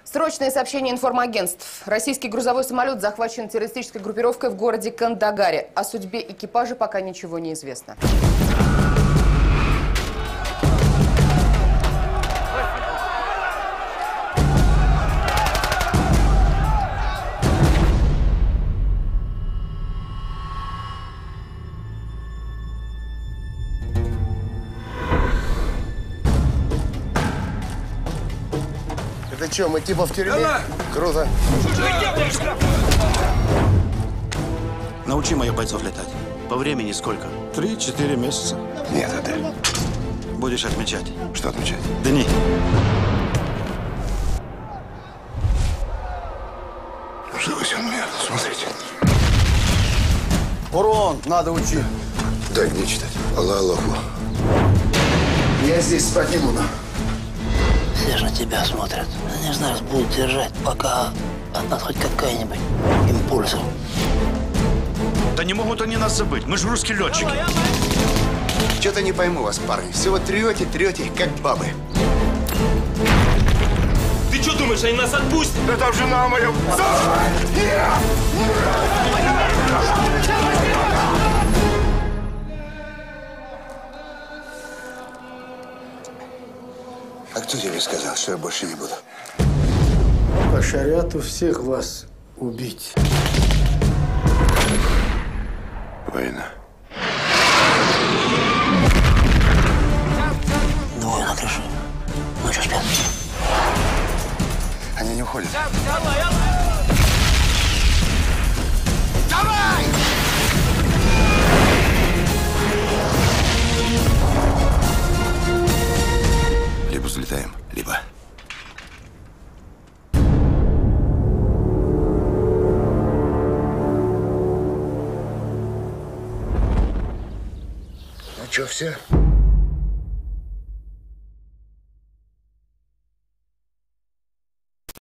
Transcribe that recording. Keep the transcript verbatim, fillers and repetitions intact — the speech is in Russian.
Срочное сообщение информагентств. Российский грузовой самолет захвачен террористической группировкой в городе Кандагаре. О судьбе экипажа пока ничего не известно. Это что, мы типа в тюрьме? Давай. Круто. Научи моих бойцов летать. По времени сколько? Три-четыре месяца. Нет, Адель. Будешь отмечать. Что отмечать? Дни. Что вы все на меня смотрите? Урон надо учить. Дай мне читать. Аллах Аллаху. Я здесь спать не буду. Все же на тебя смотрят. Они же нас будут держать, пока от нас хоть какая-нибудь импульса. Да не могут они нас забыть. Мы же русские летчики. Что-то не пойму вас, парни. Все вот трете, трете, как бабы. Ты что думаешь, они нас отпустят? Да там жена моя. А кто тебе сказал, что я больше не буду? По шариату всех вас убить. Война. Двое на крыше. Ночью спят. Они не уходят. Либо взлетаем, либо... Ну что, все?